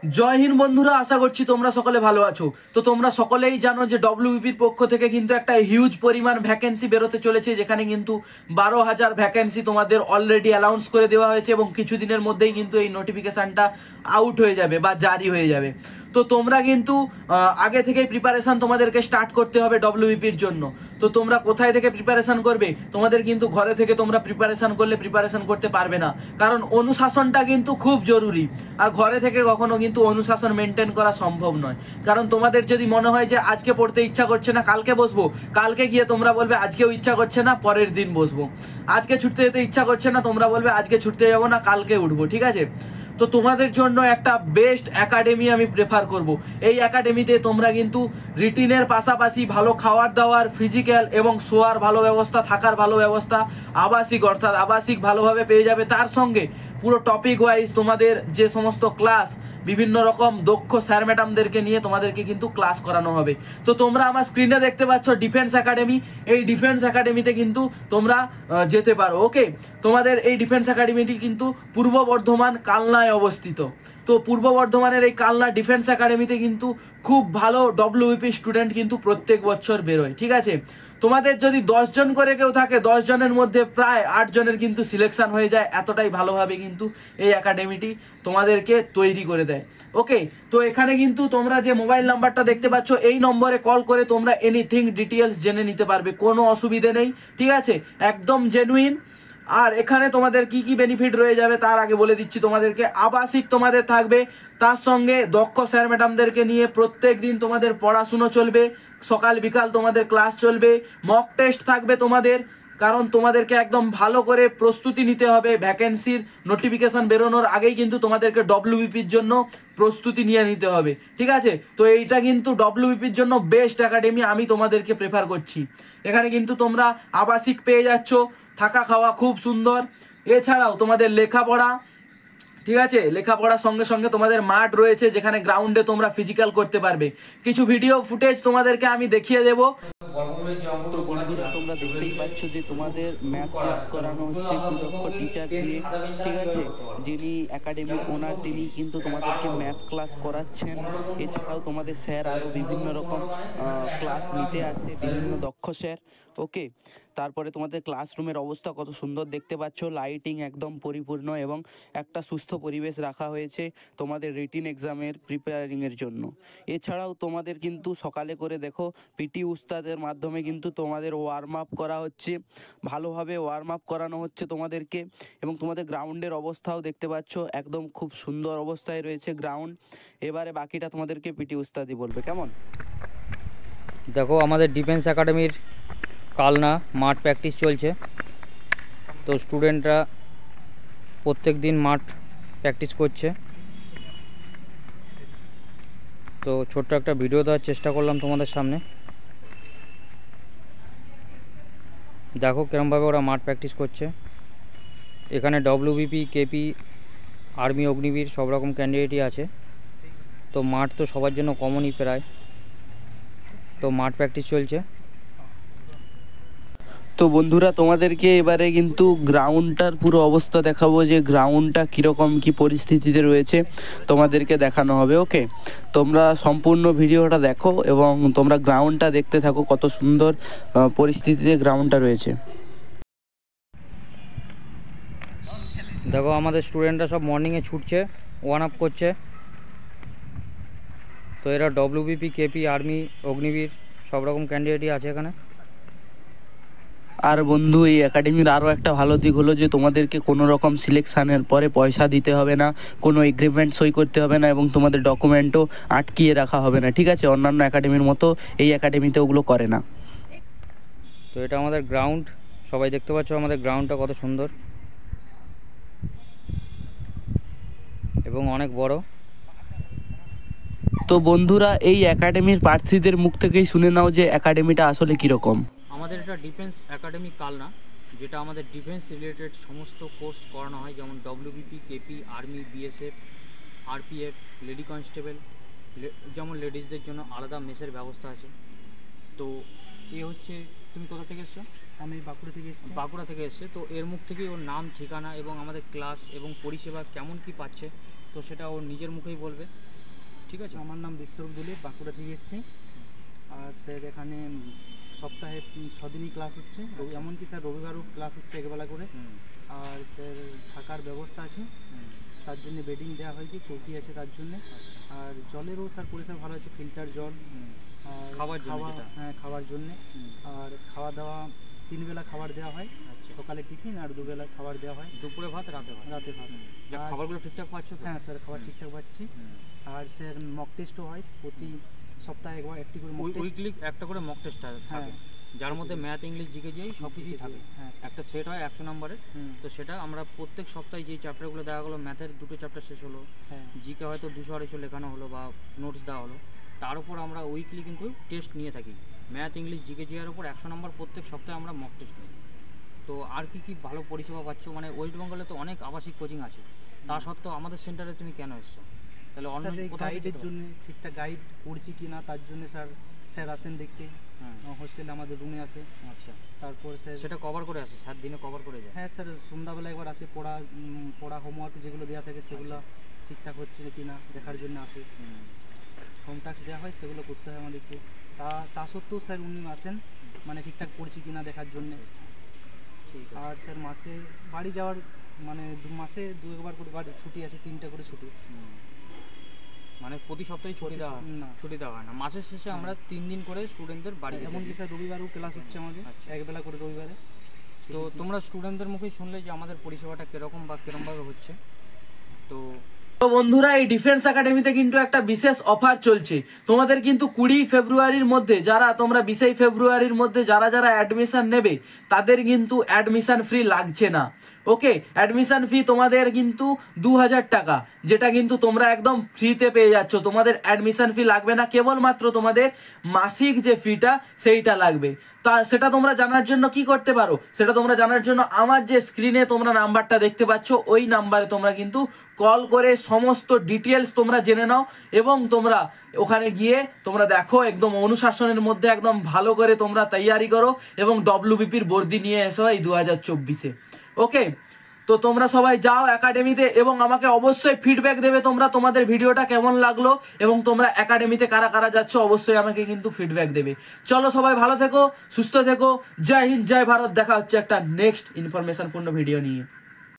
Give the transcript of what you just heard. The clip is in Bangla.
জয় হিন্দ বন্ধুরা, আশা করছি তোমরা সকলে ভালো আছো। তো তোমরা সকলেই জানো যে ডব্লিউবিপির পক্ষ থেকে কিন্তু একটা হিউজ পরিমাণ ভ্যাকেন্সি বেরোতে চলেছে, যেখানে কিন্তু 12,000 ভ্যাকেন্সি তোমাদের অলরেডি অ্যানাউন্স করে দেওয়া হয়েছে এবং কিছুদিনের মধ্যেই কিন্তু এই নোটিফিকেশানটা আউট হয়ে যাবে বা জারি হয়ে যাবে। তো তোমরা কিন্তু আগে থেকেই প্রিপারেশান তোমাদেরকে স্টার্ট করতে হবে ডব্লিউবিপির জন্য। তো তোমরা কোথায় থেকে প্রিপারেশান করবে? তোমাদের কিন্তু ঘরে থেকে তোমরা প্রিপারেশান করলে প্রিপারেশান করতে পারবে না, কারণ অনুশাসনটা কিন্তু খুব জরুরি। আর ঘরে থেকে কখনো কিন্তু অনুশাসন মেনটেন করা সম্ভব নয়, কারণ তোমাদের যদি মনে হয় যে আজকে পড়তে ইচ্ছা করছে না কালকে বসবো, কালকে গিয়ে তোমরা বলবে আজকেও ইচ্ছা করছে না পরের দিন বসবো। আজকে ছুটতে যেতে ইচ্ছা করছে না, তোমরা বলবে আজকে ছুটতে যাবো না কালকে উঠবো, ঠিক আছে? তো তোমাদের জন্য একটা বেস্ট একাডেমি আমি প্রেফার করব। এই একাডেমিতে তোমরা কিন্তু রিটিনের পাশাপাশি ভালো খাওয়ার দাওয়ার, ফিজিক্যাল এবং শোয়ার ভালো ব্যবস্থা, থাকার ভালো ব্যবস্থা, আবাসিক অর্থাৎ আবাসিক ভালোভাবে পেয়ে যাবে। তার সঙ্গে পুরো টপিক ওয়াইজ তোমাদের যে সমস্ত ক্লাস, বিভিন্ন রকম দক্ষ স্যার ম্যাডামদেরকে নিয়ে তোমাদেরকে কিন্তু ক্লাস করানো হবে। তো তোমরা আমার স্ক্রিনে দেখতে পাচ্ছ ডিফেন্স একাডেমি। এই ডিফেন্স একাডেমিতে কিন্তু তোমরা যেতে পারো। ওকে, তোমাদের এই ডিফেন্স একাডেমিটি কিন্তু পূর্ব বর্ধমান কালনায় অবস্থিত। তো পূর্ব বর্ধমানের এই কালনা ডিফেন্স একাডেমিতে কিন্তু খুব ভালো ডব্লিউবিপি স্টুডেন্ট কিন্তু প্রত্যেক বছর বেরোয়, ঠিক আছে? তোমাদের যদি 10 জন করে কেউ থাকে, 10 জনের মধ্যে প্রায় 8 জনের কিন্তু সিলেকশন হয়ে যায়। এতটাই ভালোভাবে কিন্তু এই একাডেমিটি তোমাদেরকে তৈরি করে দেয়। ওকে, তো এখানে কিন্তু তোমরা যে মোবাইল নাম্বারটা দেখতে পাচ্ছ, এই নম্বরে কল করে তোমরা এনিথিং ডিটেলস জেনে নিতে পারবে, কোনো অসুবিধে নেই, ঠিক আছে? একদম জেনুইন। আর এখানে তোমাদের কি কি বেনিফিট রয়ে যাবে তার আগে বলে দিচ্ছি তোমাদেরকে। আবাসিক তোমাদের থাকবে, তার সঙ্গে দক্ষ স্যার ম্যাডামদেরকে নিয়ে প্রত্যেক দিন তোমাদের পড়াশুনো চলবে, সকাল বিকাল তোমাদের ক্লাস চলবে, মক টেস্ট থাকবে তোমাদের, কারণ তোমাদেরকে একদম ভালো করে প্রস্তুতি নিতে হবে। ভ্যাকেন্সির নোটিফিকেশান বেরোনোর আগেই কিন্তু তোমাদেরকে ডব্লিউবিপির জন্য প্রস্তুতি নিয়ে নিতে হবে, ঠিক আছে? তো এইটা কিন্তু ডব্লিউবিপির জন্য বেস্ট একাডেমি, আমি তোমাদেরকে প্রেফার করছি। এখানে কিন্তু তোমরা আবাসিক পেয়ে যাচ্ছ, থাকা খাওয়া খুব সুন্দর, এছাড়াও তোমাদের লেখাপড়া, ঠিক আছে? লেখাপড়ার সঙ্গে সঙ্গে তোমাদের মাঠ রয়েছে, যেখানে গ্রাউন্ডে তোমরা ফিজিক্যাল করতে পারবে। কিছু ভিডিও ফুটেজ তোমাদেরকে আমি দেখিয়ে দেবো। তো বন্ধুরা, তোমরা দেখতেই পাচ্ছ যে তোমাদের ম্যাথ ক্লাস করানো হচ্ছে সুদক্ষ টিচার দিয়ে, ঠিক আছে? যিনি একাডেমির ওনার, তিনি কিন্তু তোমাদেরকে ম্যাথ ক্লাস করাচ্ছেন। এছাড়াও তোমাদের স্যার আরও বিভিন্ন রকম ক্লাস নিতে আসে, বিভিন্ন দক্ষ স্যার। ওকে, তারপরে তোমাদের ক্লাসরুমের অবস্থা কত সুন্দর দেখতে পাচ্ছ, লাইটিং একদম পরিপূর্ণ এবং একটা সুস্থ পরিবেশ রাখা হয়েছে তোমাদের রিটিন এক্সামের প্রিপেয়ারিংয়ের জন্য। এছাড়াও তোমাদের কিন্তু সকালে করে দেখো পিটি উস্তাদের মাধ্যমে কিন্তু তোমাদের ওয়ার্ম আপ করা হচ্ছে, ভালোভাবে ওয়ার্ম আপ করানো হচ্ছে তোমাদেরকে। এবং তোমাদের গ্রাউন্ডের অবস্থাও দেখতে পাচ্ছ, একদম খুব সুন্দর অবস্থায় রয়েছে গ্রাউন্ড। এবারে বাকিটা তোমাদেরকে পিটি উস্তাদি বলবে, কেমন? দেখো, আমাদের ডিফেন্স একাডেমির কালনা মাঠ প্র্যাকটিস চলছে। তো স্টুডেন্টরা প্রত্যেক দিন মাঠ প্র্যাকটিস করছে। তো ছোট্ট একটা ভিডিও দেওয়ার চেষ্টা করলাম তোমাদের সামনে। দেখো কিরমভাবে ওরা মাঠ প্র্যাকটিস করছে। এখানে ডব্লিউবিপি, কেপি, আর্মি, অগ্নিবীর সব রকম ক্যান্ডিডেটই আছে। তো মাঠ তো সবার জন্য কমনই প্রায়। তো মাঠ প্র্যাকটিস চলছে। তো বন্ধুরা, তোমাদেরকে এবারে কিন্তু গ্রাউন্ডটার পুরো অবস্থা দেখাবো, যে গ্রাউন্ডটা কীরকম কী পরিস্থিতিতে রয়েছে তোমাদেরকে দেখানো হবে। ওকে, তোমরা সম্পূর্ণ ভিডিওটা দেখো এবং তোমরা গ্রাউন্ডটা দেখতে থাকো, কত সুন্দর পরিস্থিতিতে গ্রাউন্ডটা রয়েছে। দেখো, আমাদের স্টুডেন্টরা সব মর্নিংয়ে ছুটছে, ওয়ার্ম আপ করছে। তো এরা ডব্লিউবিপি, কেপি, আর্মি, অগ্নিবীর সব রকম ক্যান্ডিডেটই আছে এখানে। আর বন্ধু, এই একাডেমির আরও একটা ভালো দিক হলো যে তোমাদেরকে কোনো রকম সিলেকশানের পরে পয়সা দিতে হবে না, কোনো এগ্রিমেন্ট সই করতে হবে না এবং তোমাদের ডকুমেন্টও আটকিয়ে রাখা হবে না, ঠিক আছে? অন্যান্য একাডেমির মতো এই একাডেমিতে ওগুলো করে না। তো এটা আমাদের গ্রাউন্ড, সবাই দেখতে পাচ্ছ আমাদের গ্রাউন্ডটা কত সুন্দর এবং অনেক বড়। তো বন্ধুরা, এই একাডেমির প্রার্থীদের মুখ থেকেই শুনে নাও যে একাডেমিটা আসলে কীরকম। আমাদের এটা ডিফেন্স একাডেমি কালনা, যেটা আমাদের ডিফেন্স রিলেটেড সমস্ত কোর্স করানো হয়, যেমন WBP, KP, army, BSF, RPF, lady constable, যেমন লেডিসদের জন্য আলাদা মেসের ব্যবস্থা আছে। তো এ হচ্ছে, তুমি কোথা থেকে এসছো? আমি বাঁকুড়া থেকে এসেছি। বাঁকুড়া থেকে এসছে। তো এর মুখ থেকেই ওর নাম, ঠিকানা এবং আমাদের ক্লাস এবং পরিষেবা কেমন কি পাচ্ছে তো সেটা ও নিজের মুখেই বলবে। ঠিক আছে, আমার নাম বিশ্বরূপ দুলি, বাঁকুড়া থেকে এসেছি। আর স্যার এখানে সপ্তাহে 6 দিনই ক্লাস হচ্ছে, এমনকি স্যার রবিবারও ক্লাস হচ্ছে একবেলা করে। আর স্যার থাকার ব্যবস্থা আছে, তার জন্য বেডিং দেওয়া হয়েছে, চৌকি আছে তার জন্যে। আর জলেরও স্যার পরিষেবা ভালো আছে, ফিল্টার জল। আর খাবার জন্য যেটা? হ্যাঁ, খাওয়ার জন্যে। আর খাওয়া দাওয়া 3 বেলা খাবার দেওয়া হয়, সকালে টিফিন আর 2 বেলা খাবার দেওয়া হয়, দুপুরে ভাত, রাতে ভাত। রাতে ভাত। যা আর খাবারগুলো ঠিকঠাক পাচ্ছ তো? হ্যাঁ স্যার, খাবার ঠিকঠাক পাচ্ছি। আর স্যার মক টেস্টও হয়, প্রতি সপ্তাহে একটি করে মক টেস্ট। উইকলি একটা করে মক টেস্ট থাকে, যার মধ্যে ম্যাথ, ইংলিশ, জিকে সব কিছুই থাকে। একটা সেট হয় 100 নম্বরের। তো সেটা আমরা প্রত্যেক সপ্তাহে যেই চ্যাপ্টারগুলো দেওয়া হলো, ম্যাথের 2টো চ্যাপ্টার শেষ হলো, জিকে হয়তো 200-250 লেখানো হলো বা নোটস দেওয়া হলো, তার উপর আমরা উইকলি কিন্তু টেস্ট নিয়ে থাকি। ম্যাথ, ইংলিশ, জিকে এর উপর 100 নম্বর প্রত্যেক সপ্তাহে আমরা মক টেস্ট নিই। তো আর কি কি ভালো পরিষেবা পাচ্ছ? মানে ওয়েস্ট বেঙ্গলে তো অনেক আবাসিক কোচিং আছে, তা সত্ত্বেও আমাদের সেন্টারে তুমি কেন এসছো? তাহলে অন্য গাইডের জন্য ঠিকঠাক গাইড করছি কি না তার জন্য স্যার আসেন দেখতে, হোস্টেলে আমাদের রুমে আসে। আচ্ছা, তারপর স্যার সেটা কভার করে আসে, 7 দিনে কভার করে যায়? হ্যাঁ স্যার, সন্ধ্যাবেলা একবার আসে, পড়া হোমওয়ার্ক যেগুলো দেওয়া থাকে সেগুলো ঠিকঠাক হচ্ছে কি না দেখার জন্য আসে। হোম টাস্ক দেওয়া হয়, সেগুলো করতে হয় আমাদেরকে। তা সত্ত্বেও স্যার উনি আসেন, মানে ঠিকঠাক পড়ছি কি না দেখার জন্যে। ঠিক আছে। আর স্যার মাসে বাড়ি যাওয়ার মানে মাসে 2-একবার করে বাড়ি ছুটি আছে, 3টা করে ছুটি। মানে প্রতি সপ্তাহে ছুটি দেওয়া হয় না, মাসের শেষে আমরা 3 দিন করে স্টুডেন্টদের বাড়ি যেতে এমনকি স্যার রবিবারও ক্লাস হচ্ছে আমাদের, একবেলা করে রবিবারে। তো তোমরা স্টুডেন্টদের মুখেই শুনলে যে আমাদের পরিষেবাটা কীরকম বা কীরমভাবে হচ্ছে। তো বন্ধুরা, এই ডিফেন্স একাডেমিতে কিন্তু একটা বিশেষ অফার চলছে তোমাদের। কিন্তু 20 ফেব্রুয়ারির মধ্যে তোমরা 20 ফেব্রুয়ারির মধ্যে যারা অ্যাডমিশন নেবে তাদের কিন্তু অ্যাডমিশন ফ্রি লাগছে না। ওকে, অ্যাডমিশন ফি তোমাদের কিন্তু 2000 টাকা, যেটা কিন্তু তোমরা একদম ফ্রিতে পেয়ে যাচ্ছ। তোমাদের অ্যাডমিশন ফি লাগবে না, কেবলমাত্র তোমাদের মাসিক যে ফিটা সেইটা লাগবে। তা সেটা তোমরা জানার জন্য কি করতে পারো, সেটা তোমরা জানার জন্য আমার যে স্ক্রিনে তোমরা নাম্বারটা দেখতে পাচ্ছ, ওই নাম্বারে তোমরা কিন্তু কল করে সমস্ত ডিটেলস তোমরা জেনে নাও, এবং তোমরা ওখানে গিয়ে তোমরা দেখো একদম অনুশাসনের মধ্যে একদম ভালো করে তোমরা তৈয়ারি করো এবং ডব্লিউবিপির বর্দি নিয়ে এসো এই 2024-এ। ওকে, তো তোমরা সবাই যাও একাডেমিতে এবং আমাকে অবশ্যই ফিডব্যাক দেবে তোমরা তোমাদের ভিডিওটা কেমন লাগলো, এবং তোমরা একাডেমিতে কারা কারা যাচ্ছ অবশ্যই আমাকে কিন্তু ফিডব্যাক দেবে। চলো সবাই ভালো থেকো, সুস্থ থেকো, জয় হিন্দ, জয় ভারত। দেখা হচ্ছে একটা নেক্সট ইনফরমেশনপূর্ণ ভিডিও নিয়ে।